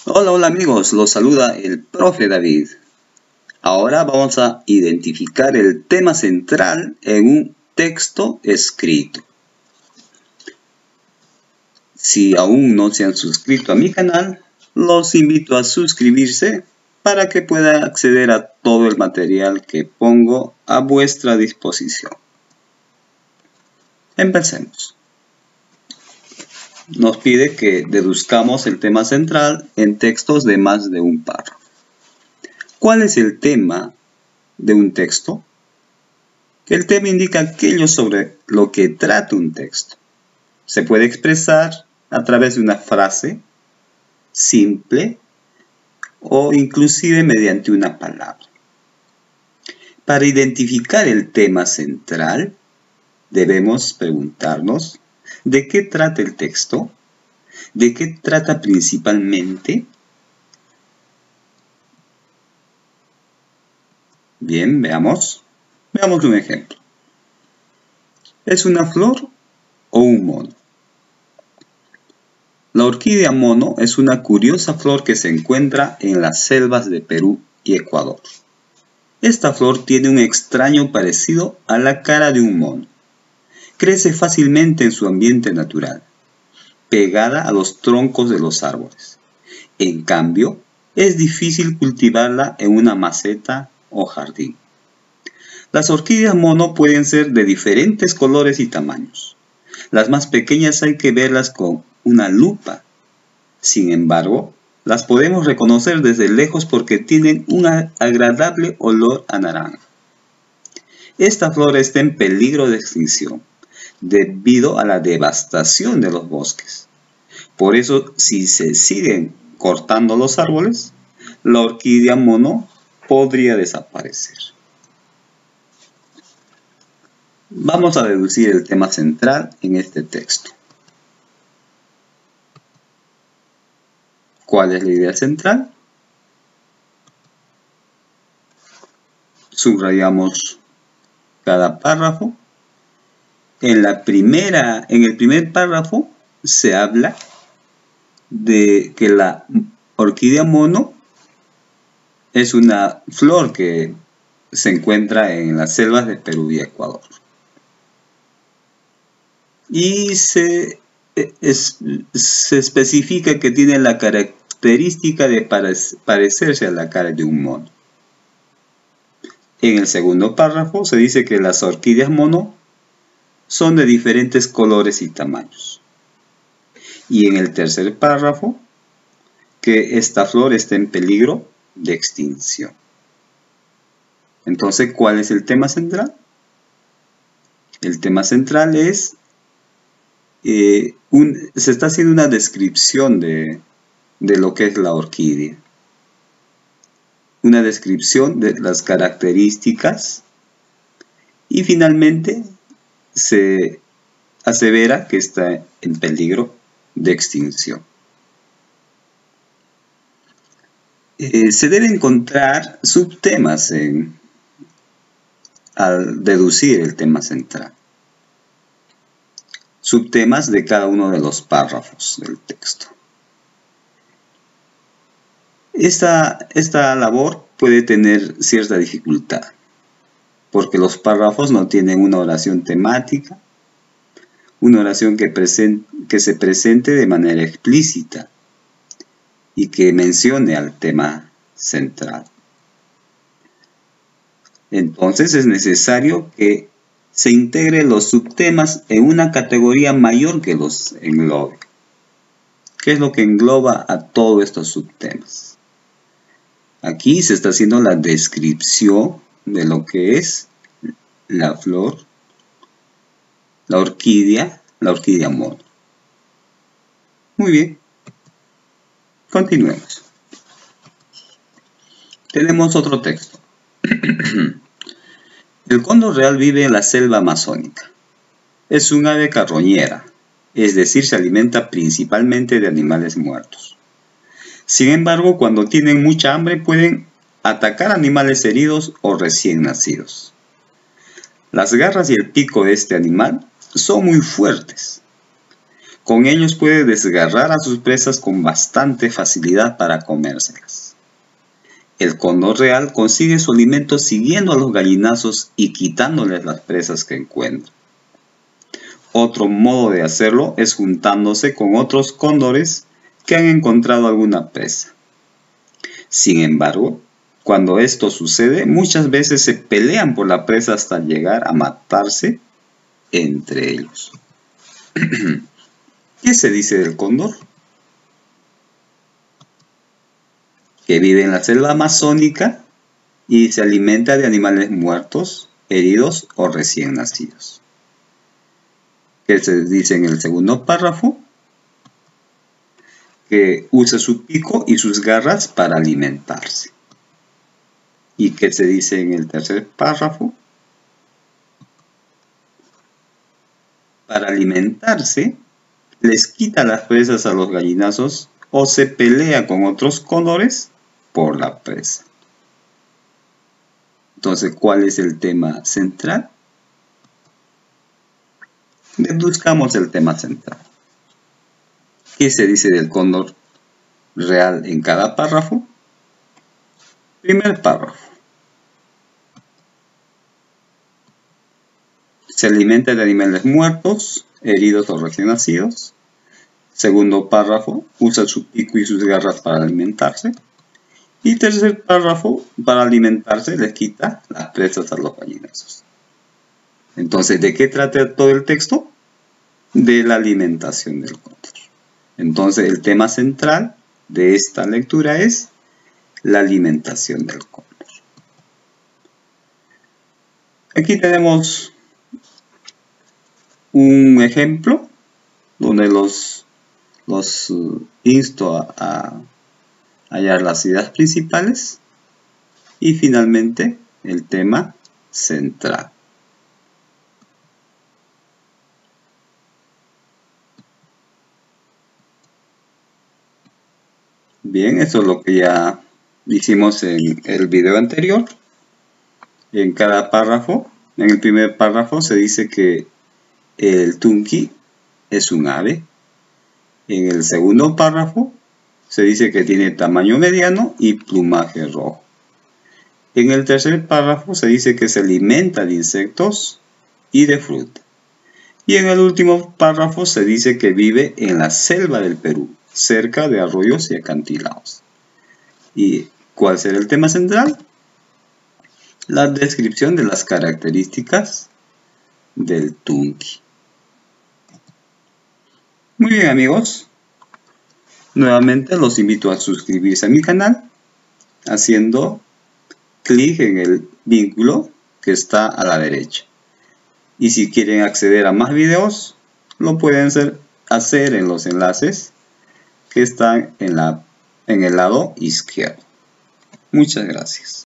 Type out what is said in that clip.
Hola, hola amigos, los saluda el profe David. Ahora vamos a identificar el tema central en un texto escrito. Si aún no se han suscrito a mi canal, los invito a suscribirse para que puedan acceder a todo el material que pongo a vuestra disposición. Empecemos. Nos pide que deduzcamos el tema central en textos de más de un párrafo. ¿Cuál es el tema de un texto? El tema indica aquello sobre lo que trata un texto. Se puede expresar a través de una frase simple o inclusive mediante una palabra. Para identificar el tema central, debemos preguntarnos ¿de qué trata el texto? ¿De qué trata principalmente? Bien, veamos un ejemplo. ¿Es una flor o un mono? La orquídea mono es una curiosa flor que se encuentra en las selvas de Perú y Ecuador. Esta flor tiene un extraño parecido a la cara de un mono. Crece fácilmente en su ambiente natural, pegada a los troncos de los árboles. En cambio, es difícil cultivarla en una maceta o jardín. Las orquídeas mono pueden ser de diferentes colores y tamaños. Las más pequeñas hay que verlas con una lupa. Sin embargo, las podemos reconocer desde lejos porque tienen un agradable olor a naranja. Esta flor está en peligro de extinción debido a la devastación de los bosques. Por eso, si se siguen cortando los árboles, la orquídea mono podría desaparecer. Vamos a deducir el tema central en este texto. ¿Cuál es la idea central? Subrayamos cada párrafo. En el primer párrafo se habla de que la orquídea mono es una flor que se encuentra en las selvas de Perú y Ecuador. Y se especifica que tiene la característica de parecerse a la cara de un mono. En el segundo párrafo se dice que las orquídeas mono son de diferentes colores y tamaños. Y en el tercer párrafo, que esta flor está en peligro de extinción. Entonces, ¿cuál es el tema central? El tema central es, se está haciendo una descripción de lo que es la orquídea. Una descripción de las características y finalmente se asevera que está en peligro de extinción. Se deben encontrar subtemas al deducir el tema central. Subtemas de cada uno de los párrafos del texto. Esta labor puede tener cierta dificultad, porque los párrafos no tienen una oración temática, una oración que se presente de manera explícita y que mencione al tema central. Entonces es necesario que se integren los subtemas en una categoría mayor que los englobe. ¿Qué es lo que engloba a todos estos subtemas? Aquí se está haciendo la descripción de lo que es la flor, la orquídea mono. Muy bien. Continuemos. Tenemos otro texto. El cóndor real vive en la selva amazónica. Es un ave carroñera, es decir, se alimenta principalmente de animales muertos. Sin embargo, cuando tienen mucha hambre pueden atacar animales heridos o recién nacidos. Las garras y el pico de este animal son muy fuertes. Con ellos puede desgarrar a sus presas con bastante facilidad para comérselas. El cóndor real consigue su alimento siguiendo a los gallinazos y quitándoles las presas que encuentra. Otro modo de hacerlo es juntándose con otros cóndores que han encontrado alguna presa. Sin embargo, cuando esto sucede, muchas veces se pelean por la presa hasta llegar a matarse entre ellos. ¿Qué se dice del cóndor? Que vive en la selva amazónica y se alimenta de animales muertos, heridos o recién nacidos. ¿Qué se dice en el segundo párrafo? Que usa su pico y sus garras para alimentarse. ¿Y qué se dice en el tercer párrafo? Para alimentarse, les quita las presas a los gallinazos o se pelea con otros cóndores por la presa. Entonces, ¿cuál es el tema central? Deduzcamos el tema central. ¿Qué se dice del cóndor real en cada párrafo? Primer párrafo. Se alimenta de animales muertos, heridos o recién nacidos. Segundo párrafo, usa su pico y sus garras para alimentarse. Y tercer párrafo, para alimentarse les quita las presas a los gallinazos. Entonces, ¿de qué trata todo el texto? De la alimentación del cóndor. Entonces, el tema central de esta lectura es la alimentación del cóndor. Aquí tenemos un ejemplo donde los insto a hallar las ideas principales y finalmente el tema central. Bien, eso es lo que ya hicimos en el video anterior. En cada párrafo, en el primer párrafo se dice que el tunqui es un ave. En el segundo párrafo se dice que tiene tamaño mediano y plumaje rojo. En el tercer párrafo se dice que se alimenta de insectos y de fruta. Y en el último párrafo se dice que vive en la selva del Perú, cerca de arroyos y acantilados. ¿Y cuál será el tema central? La descripción de las características del tunqui. Muy bien, amigos. Nuevamente los invito a suscribirse a mi canal haciendo clic en el vínculo que está a la derecha. Y si quieren acceder a más videos, lo pueden hacer en los enlaces que están en el lado izquierdo. Muchas gracias.